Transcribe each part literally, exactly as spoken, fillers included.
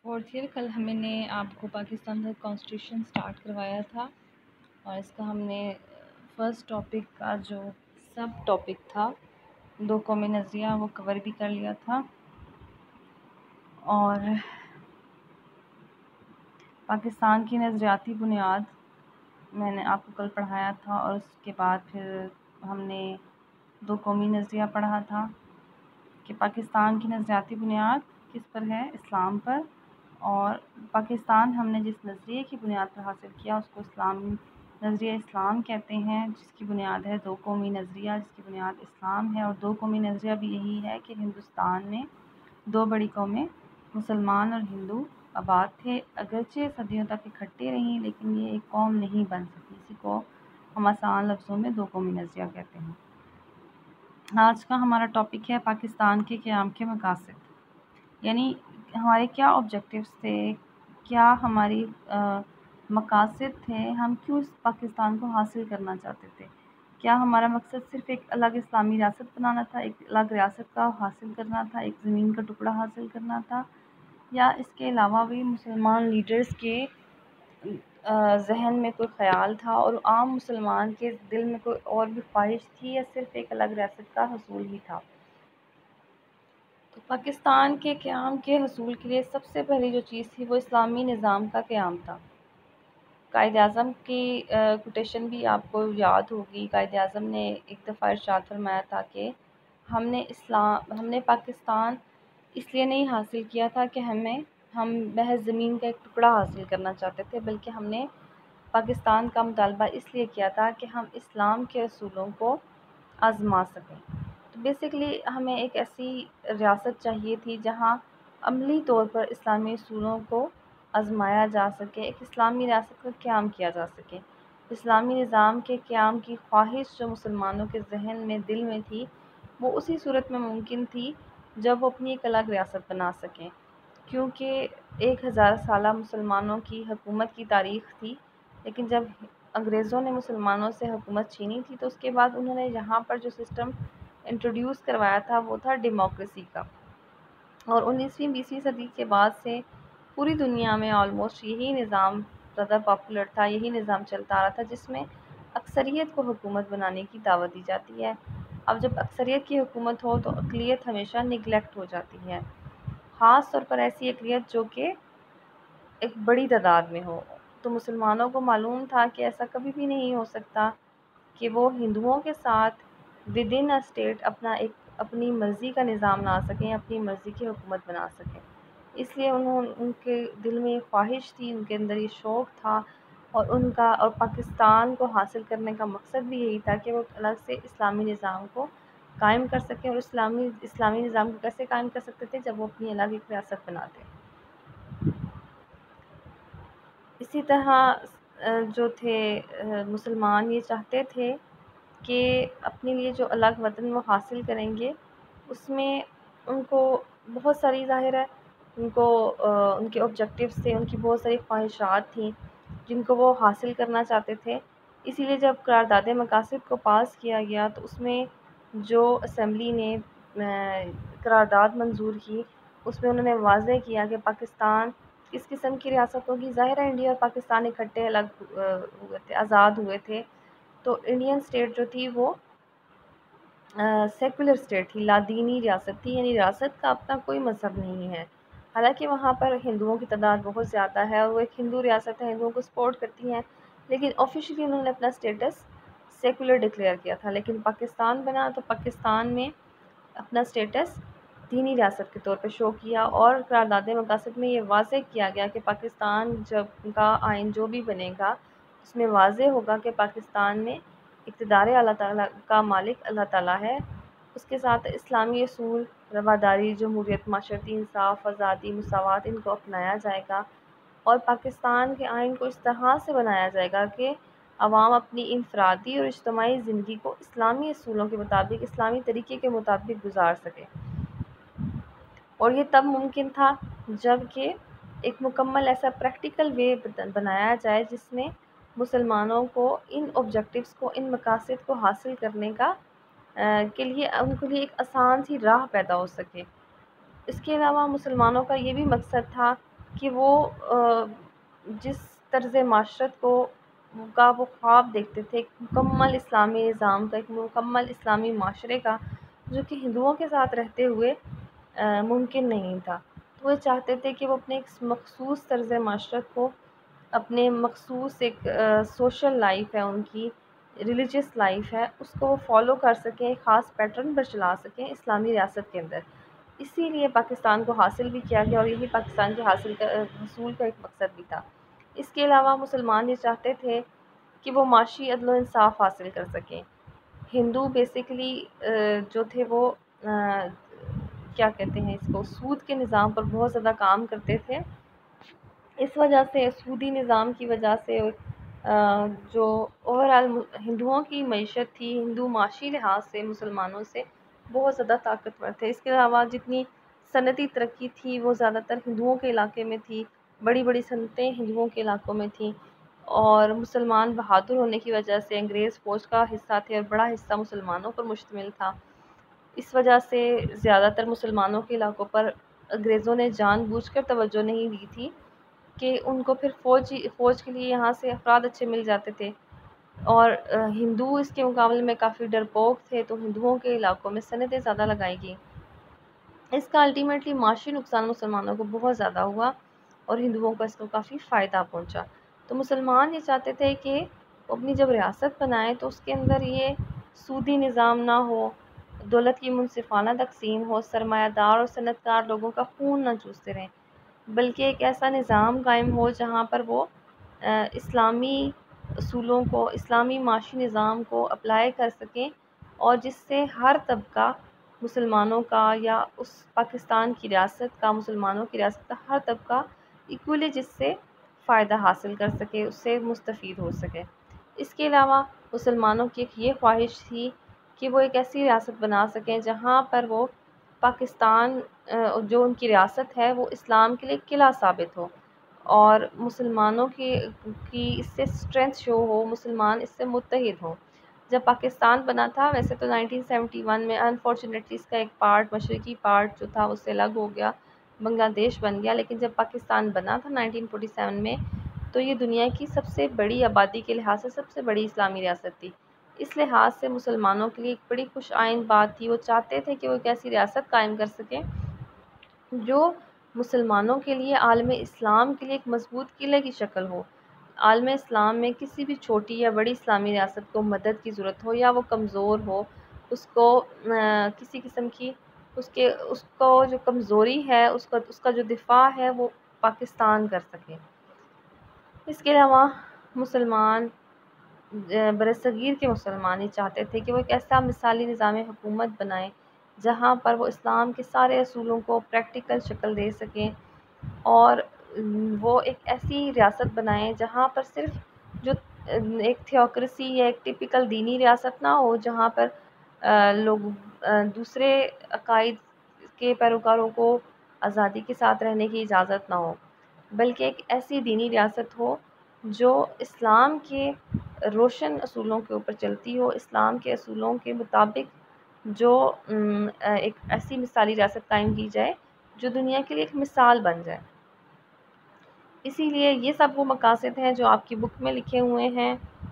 Fourth year کل ہمیں نے آپ کو پاکستان کا کانسٹیٹیوشن سٹارٹ کروایا تھا، اور اس کا ہم نے فرسٹ ٹاپک کا جو سب ٹاپک تھا دو قومی نظریہ وہ کور بھی کر لیا تھا، اور پاکستان کی نظریاتی بنیاد میں نے آپ کو کل پڑھایا تھا، اور اس کے بعد پھر ہم نے دو قومی نظریہ پڑھا تھا کہ پاکستان کی نظریاتی بنیاد کس پر ہے، اسلام پر، اور پاکستان ہم نے جس نظریے کی بنیاد پر حاصل کیا اس کو اسلام نظریہ اسلام کہتے ہیں، جس کی بنیاد ہے دو قومی نظریہ، جس کی بنیاد اسلام ہے۔ اور دو قومی نظریہ بھی یہی ہے کہ ہندوستان میں دو بڑی قومیں مسلمان اور ہندو آباد تھے، اگرچہ صدیوں تک اکٹھے رہیں لیکن یہ ایک قوم نہیں بن سکی، اسی کو ہم آسان لفظوں میں دو قومی نظریہ کہتے ہیں۔ آج کا ہمارا ٹاپک ہے پاکستان کے قیام کے مقاصد، یعنی ہمارے کیا آبجیکٹیوز تھے، کیا ہماری مقاصد تھے، ہم کیوں اس پاکستان کو حاصل کرنا چاہتے تھے۔ کیا ہمارا مقصد صرف ایک الگ اسلامی ریاست بنانا تھا، ایک الگ ریاست کا حاصل کرنا تھا، ایک زمین کا ٹکڑا حاصل کرنا تھا، یا اس کے علاوہ بھی مسلمان لیڈرز کے ذہن میں کوئی خیال تھا اور عام مسلمان کے دل میں کوئی اور بھی خواہش تھی، یا صرف ایک الگ ریاست کا حصول ہی تھا۔ تو پاکستان کے قیام کے حصول کے لیے سب سے پہلی جو چیز تھی وہ اسلامی نظام کا قیام تھا۔ قائد اعظم کی کوٹیشن بھی آپ کو یاد ہوگی، قائد اعظم نے ایک دفعہ ارشاد فرمایا تھا کہ ہم نے اسلام ہم نے پاکستان اس لیے نہیں حاصل کیا تھا کہ ہمیں ہم محض زمین کا ایک ٹکڑا حاصل کرنا چاہتے تھے، بلکہ ہم نے پاکستان کا مطالبہ اس لیے کیا تھا کہ ہم اسلام کے اصولوں کو آزما سکیں۔ تو بیسیکلی ہمیں ایک ایسی ریاست چاہیے تھی جہاں عملی طور پر اسلامی اصولوں کو آزمایا جا سکے، ایک اسلامی ریاست کا قیام کیا جا سکے۔ اسلامی نظام کے قیام کی خواہش جو مسلمانوں کے ذہن میں دل میں تھی وہ اسی صورت میں ممکن تھی جب وہ اپنی ایک الگ ریاست بنا سکیں، کیونکہ ایک ہزار سالہ مسلمانوں کی حکومت کی تاریخ تھی، لیکن جب انگریزوں نے مسلمانوں سے حکومت چھینی تھی تو اس کے بعد انہوں نے یہاں پر جو سسٹم انٹروڈیوس کروایا تھا وہ تھا ڈیموکریسی کا، اور انیسویں بیسویں صدی کے بعد سے پوری دنیا میں آلموسٹ یہی نظام زیادہ پاپولر تھا، یہی نظام چلتا آ رہا تھا جس میں اکثریت کو حکومت بنانے کی دعوت دی جاتی ہے۔ اب جب اکثریت کی حکومت ہو تو اقلیت ہمیشہ نگلیکٹ ہو جاتی ہے، خاص طور پر ایسی اقلیت جو کہ ایک بڑی تعداد میں ہو۔ تو مسلمانوں کو معلوم تھا کہ ایسا کبھی بھی نہیں ہو سکتا کہ وہ ہندوؤں کے ساتھ ود ان اے اسٹیٹ اپنا ایک اپنی مرضی کا نظام لا سکیں، اپنی مرضی کی حکومت بنا سکیں۔ اس لیے انہوں ان کے دل میں خواہش تھی، ان کے اندر یہ شوق تھا، اور ان کا اور پاکستان کو حاصل کرنے کا مقصد بھی یہی تھا کہ وہ الگ سے اسلامی نظام کو قائم کر سکیں، اور اسلامی اسلامی نظام کو کیسے قائم کر سکتے تھے جب وہ اپنی الگ ایک ریاست بناتے۔ اسی طرح جو تھے مسلمان یہ چاہتے تھے کہ اپنے لیے جو الگ وطن وہ حاصل کریں گے اس میں ان کو بہت ساری ظاہر ہے ان کو ان کے آبجیکٹیوز تھے، ان کی بہت ساری خواہشات تھیں جن کو وہ حاصل کرنا چاہتے تھے۔ اسی لیے جب قرارداد مقاصد کو پاس کیا گیا تو اس میں جو اسمبلی نے قرارداد منظور کی اس میں انہوں نے واضح کیا کہ پاکستان کس قسم کی ریاست ہوگی۔ ظاہر ہے انڈیا اور پاکستان اکٹھے الگ ہوئے تھے، آزاد ہوئے تھے، تو انڈین اسٹیٹ جو تھی وہ سیکولر اسٹیٹ تھی، لادینی ریاست تھی، یعنی ریاست کا اپنا کوئی مذہب نہیں ہے۔ حالانکہ وہاں پر ہندوؤں کی تعداد بہت زیادہ ہے اور وہ ایک ہندو ریاست ہے، ہندوؤں کو سپورٹ کرتی ہیں، لیکن آفیشلی انہوں نے اپنا اسٹیٹس سیکولر ڈکلیئر کیا تھا۔ لیکن پاکستان بنا تو پاکستان میں اپنا اسٹیٹس دینی ریاست کے طور پہ شو کیا، اور قرارداد مقاصد میں یہ واضح کیا گیا کہ پاکستان جب کا آئین جو بھی بنے گا اس میں واضح ہوگا کہ پاکستان میں اقتدار اللہ تعالیٰ کا مالک اللہ تعالیٰ ہے، اس کے ساتھ اسلامی اصول، رواداری، جمہوریت، معاشرتی انصاف، آزادی، مساوات ان کو اپنایا جائے گا، اور پاکستان کے آئین کو اس طرح سے بنایا جائے گا کہ عوام اپنی انفرادی اور اجتماعی زندگی کو اسلامی اصولوں کے مطابق، اسلامی طریقے کے مطابق گزار سکے۔ اور یہ تب ممکن تھا جب کہ ایک مکمل ایسا پریکٹیکل وے بنایا جائے جس میں مسلمانوں کو ان آبجیکٹیوز کو، ان مقاصد کو حاصل کرنے کا کے لیے ان کے لیے ایک آسان سی راہ پیدا ہو سکے۔ اس کے علاوہ مسلمانوں کا یہ بھی مقصد تھا کہ وہ جس طرز معاشرت کو کا وہ خواب دیکھتے تھے، ایک مکمل اسلامی نظام کا، ایک مکمل اسلامی معاشرے کا، جو کہ ہندوؤں کے ساتھ رہتے ہوئے ممکن نہیں تھا۔ تو وہ چاہتے تھے کہ وہ اپنے ایک مخصوص طرز معاشرت کو، اپنے مخصوص ایک سوشل لائف ہے ان کی، ریلیجیس لائف ہے، اس کو وہ فالو کر سکیں، ایک خاص پیٹرن پر چلا سکیں اسلامی ریاست کے اندر۔ اسی لیے پاکستان کو حاصل بھی کیا گیا، اور یہی پاکستان کے حاصل کا حصول کا ایک مقصد بھی تھا۔ اس کے علاوہ مسلمان یہ چاہتے تھے کہ وہ معاشی عدل و انصاف حاصل کر سکیں۔ ہندو بیسیکلی جو تھے وہ کیا کہتے ہیں اس کو، سود کے نظام پر بہت زیادہ کام کرتے تھے۔ اس وجہ سے، سودی نظام کی وجہ سے، جو اوور آل ہندوؤں کی معیشت تھی، ہندو معاشی لحاظ سے مسلمانوں سے بہت زیادہ طاقتور تھے۔ اس کے علاوہ جتنی صنعتی ترقی تھی وہ زیادہ تر ہندوؤں کے علاقے میں تھی، بڑی بڑی صنعتیں ہندوؤں کے علاقوں میں تھیں، اور مسلمان بہادر ہونے کی وجہ سے انگریز فوج کا حصہ تھے، اور بڑا حصہ مسلمانوں پر مشتمل تھا۔ اس وجہ سے زیادہ تر مسلمانوں کے علاقوں پر انگریزوں نے جان بوجھ کر توجہ نہیں دی تھی کہ ان کو پھر فوج فوج کے لیے یہاں سے افراد اچھے مل جاتے تھے، اور ہندو اس کے مقابلے میں کافی ڈرپوک تھے، تو ہندوؤں کے علاقوں میں صنعتیں زیادہ لگائی گئیں۔ اس کا الٹیمیٹلی معاشی نقصان مسلمانوں کو بہت زیادہ ہوا، اور ہندوؤں کو اس کو کافی فائدہ پہنچا۔ تو مسلمان یہ چاہتے تھے کہ اپنی جب ریاست بنائیں تو اس کے اندر یہ سودی نظام نہ ہو، دولت کی منصفانہ تقسیم ہو، سرمایہ دار اور صنعت کار لوگوں کا خون نہ چوستے رہیں، بلکہ ایک ایسا نظام قائم ہو جہاں پر وہ اسلامی اصولوں کو، اسلامی معاشی نظام کو اپلائی کر سکیں، اور جس سے ہر طبقہ مسلمانوں کا، یا اس پاکستان کی ریاست کا، مسلمانوں کی ریاست کا ہر طبقہ ایکولی جس سے فائدہ حاصل کر سکے، اس سے مستفید ہو سکے۔ اس کے علاوہ مسلمانوں کی ایک یہ خواہش تھی کہ وہ ایک ایسی ریاست بنا سکیں جہاں پر وہ پاکستان جو ان کی ریاست ہے وہ اسلام کے لیے قلعہ ثابت ہو، اور مسلمانوں کی کی اس سے اسٹرینتھ شو ہو، مسلمان اس سے متحد ہوں۔ جب پاکستان بنا تھا، ویسے تو نائنٹین سیونٹی ون میں انفارچونیٹلی اس کا ایک پارٹ، مشرقی پارٹ جو تھا اس سے الگ ہو گیا، بنگلہ دیش بن گیا، لیکن جب پاکستان بنا تھا نائنٹین فورٹی سیون میں، تو یہ دنیا کی سب سے بڑی آبادی کے لحاظ سے سب سے بڑی اسلامی ریاست تھی۔ اس لحاظ سے مسلمانوں کے لیے ایک بڑی خوش آئند بات تھی، وہ چاہتے تھے کہ وہ ایک ایسی ریاست قائم کر سکیں جو مسلمانوں کے لیے، عالم اسلام کے لیے ایک مضبوط قلعے کی شکل ہو۔ عالم اسلام میں کسی بھی چھوٹی یا بڑی اسلامی ریاست کو مدد کی ضرورت ہو، یا وہ کمزور ہو، اس کو کسی قسم کی اس کے اس کو جو کمزوری ہے، اس کا اس کا جو دفاع ہے وہ پاکستان کر سکے۔ اس کے علاوہ مسلمان، برصغیر کے مسلمان یہ چاہتے تھے کہ وہ ایک ایسا مثالی نظام حکومت بنائیں جہاں پر وہ اسلام کے سارے اصولوں کو پریکٹیکل شکل دے سکیں، اور وہ ایک ایسی ریاست بنائیں جہاں پر صرف جو ایک تھیوکریسی یا ایک ٹپیکل دینی ریاست نہ ہو، جہاں پر لوگ دوسرے عقائد کے پیروکاروں کو آزادی کے ساتھ رہنے کی اجازت نہ ہو، بلکہ ایک ایسی دینی ریاست ہو جو اسلام کے روشن اصولوں کے اوپر چلتی ہو، اسلام کے اصولوں کے مطابق جو ایک ایسی مثالی ریاست قائم کی جائے جو دنیا کے لیے ایک مثال بن جائے۔ اسی لیے یہ سب وہ مقاصد ہیں جو آپ کی بک میں لکھے ہوئے ہیں۔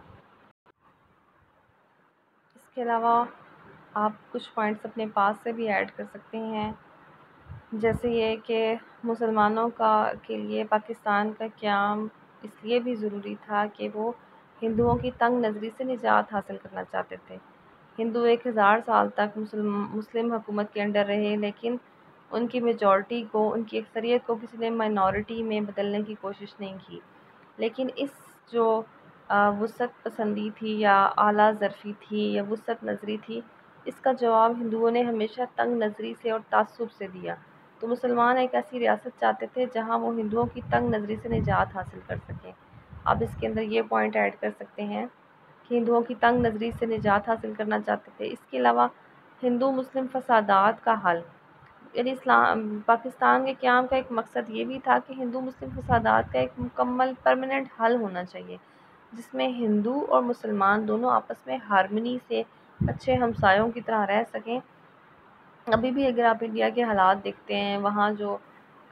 اس کے علاوہ آپ کچھ پوائنٹس اپنے پاس سے بھی ایڈ کر سکتے ہیں، جیسے یہ کہ مسلمانوں کا کے لیے پاکستان کا قیام اس لیے بھی ضروری تھا کہ وہ ہندوؤں کی تنگ نظری سے نجات حاصل کرنا چاہتے تھے۔ ہندو ایک ہزار سال تک مسلم مسلم حکومت کے انڈر رہے، لیکن ان کی میجورٹی کو، ان کی اکثریت کو کسی نے مائنورٹی میں بدلنے کی کوشش نہیں کی۔ لیکن اس جو وسعت پسندی تھی، یا اعلیٰ ظرفی تھی، یا وسعت نظری تھی، اس کا جواب ہندوؤں نے ہمیشہ تنگ نظری سے اور تعصب سے دیا۔ تو مسلمان ایک ایسی ریاست چاہتے تھے جہاں وہ ہندوؤں کی تنگ نظری سے نجات حاصل کر سکیں۔ آپ اس کے اندر یہ پوائنٹ ایڈ کر سکتے ہیں کہ ہندوؤں کی تنگ نظری سے نجات حاصل کرنا چاہتے تھے۔ اس کے علاوہ ہندو مسلم فسادات کا حل، یعنی اسلام پاکستان کے قیام کا ایک مقصد یہ بھی تھا کہ ہندو مسلم فسادات کا ایک مکمل پرماننٹ حل ہونا چاہیے، جس میں ہندو اور مسلمان دونوں آپس میں ہارمنی سے اچھے ہمسایوں کی طرح رہ سکیں۔ ابھی بھی اگر آپ انڈیا کے حالات دیکھتے ہیں، وہاں جو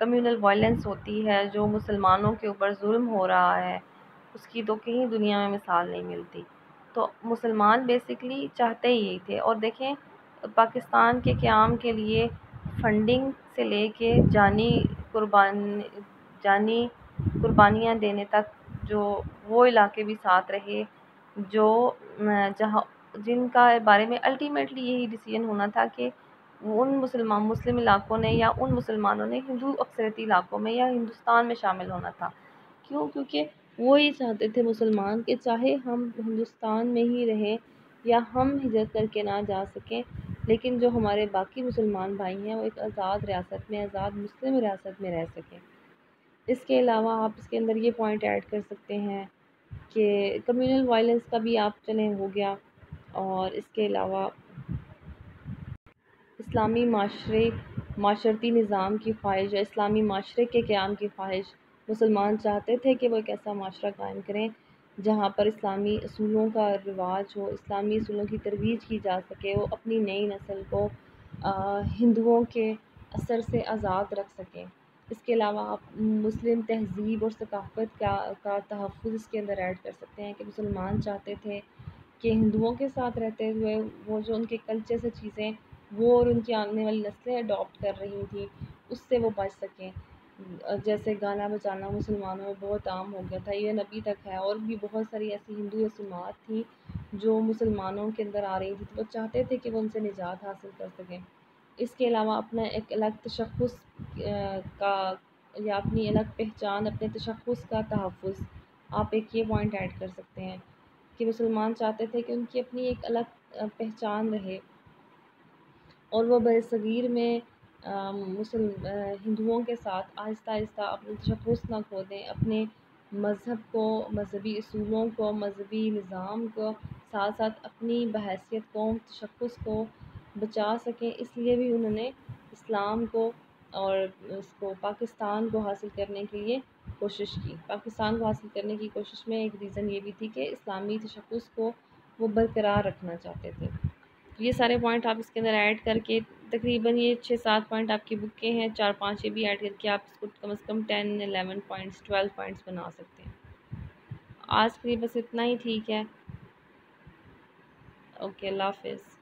کمیونل وائلنس ہوتی ہے، جو مسلمانوں کے اوپر ظلم ہو رہا ہے، اس کی تو کہیں دنیا میں مثال نہیں ملتی۔ تو مسلمان بیسکلی چاہتے ہی یہی تھے۔ اور دیکھیں پاکستان کے قیام کے لیے فنڈنگ سے لے کے جانی قربان جانی قربانیاں دینے تک جو وہ علاقے بھی ساتھ رہے جو جہاں جن کا بارے میں الٹیمیٹلی یہی ڈیسیژن ہونا تھا کہ ان مسلمان مسلم علاقوں نے یا ان مسلمانوں نے ہندو اکثریتی علاقوں میں یا ہندوستان میں شامل ہونا تھا۔ کیوں؟ کیونکہ وہ یہ چاہتے تھے مسلمان کہ چاہے ہم ہندوستان میں ہی رہیں یا ہم ہجرت کر کے نہ جا سکیں، لیکن جو ہمارے باقی مسلمان بھائی ہیں وہ ایک آزاد ریاست میں، آزاد مسلم ریاست میں رہ سکیں۔ اس کے علاوہ آپ اس کے اندر یہ پوائنٹ ایڈ کر سکتے ہیں کہ کمیونل وائلنس کا بھی آپ چلیں ہو گیا، اور اس کے علاوہ اسلامی معاشرے معاشرتی نظام کی خواہش یا اسلامی معاشرے کے قیام کی خواہش۔ مسلمان چاہتے تھے کہ وہ ایک ایسا معاشرہ قائم کریں جہاں پر اسلامی اصولوں کا رواج ہو، اسلامی اصولوں کی ترویج کی جا سکے، وہ اپنی نئی نسل کو ہندوؤں کے اثر سے آزاد رکھ سکیں۔ اس کے علاوہ آپ مسلم تہذیب اور ثقافت کا کا تحفظ اس کے اندر ایڈ کر سکتے ہیں کہ مسلمان چاہتے تھے کہ ہندوؤں کے ساتھ رہتے ہوئے وہ جو ان کے کلچر سے چیزیں وہ اور ان کی آنے والی نسلیں اڈاپٹ کر رہی تھیں اس سے وہ بچ سکیں۔ جیسے گانا بجانا مسلمانوں میں بہت عام ہو گیا تھا، ایون ابھی تک ہے، اور بھی بہت ساری ایسی ہندو رسومات تھیں جو مسلمانوں کے اندر آ رہی تھی، تو وہ چاہتے تھے کہ وہ ان سے نجات حاصل کر سکیں۔ اس کے علاوہ اپنا ایک الگ تشخص کا یا اپنی الگ پہچان، اپنے تشخص کا تحفظ، آپ ایک یہ پوائنٹ ایڈ کر سکتے ہیں کہ مسلمان چاہتے تھے کہ ان کی اپنی ایک الگ پہچان رہے، اور وہ برصغیر میں مسلم ہندوؤں کے ساتھ آہستہ آہستہ اپنے تشخص نہ کھو دیں، اپنے مذہب کو، مذہبی اصولوں کو، مذہبی نظام کو، ساتھ ساتھ اپنی بحیثیت قوم تشخص کو بچا سکیں۔ اس لیے بھی انہوں نے اسلام کو اور اس کو پاکستان کو حاصل کرنے کے لیے کوشش کی۔ پاکستان کو حاصل کرنے کی کوشش میں ایک ریزن یہ بھی تھی کہ اسلامی تشخص کو وہ برقرار رکھنا چاہتے تھے۔ یہ سارے پوائنٹ آپ اس کے اندر ایڈ کر کے تقریباً یہ چھ سات پوائنٹ آپ کی بک کے ہیں، چار پانچ یہ بھی ایڈ کر کے آپ اس کو کم از کم ten eleven points twelve points بنا سکتے ہیں۔ آج کے لیے بس اتنا ہی ٹھیک ہے۔ اوکے، اللہ حافظ۔